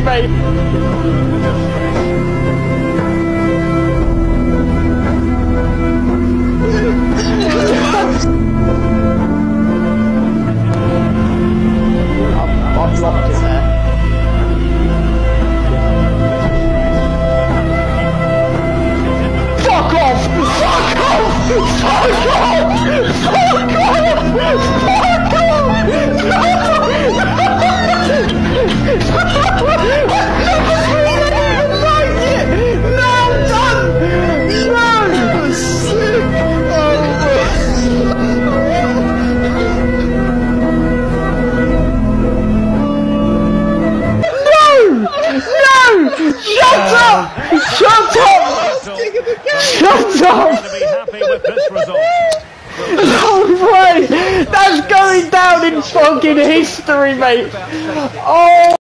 mate. I've dropped it there. Fuck off! Fuck off! Fuck off! Fuck off! Fuck off! Shut up! Shut up! Shut up! No way! That's going down in fucking history, mate! Oh!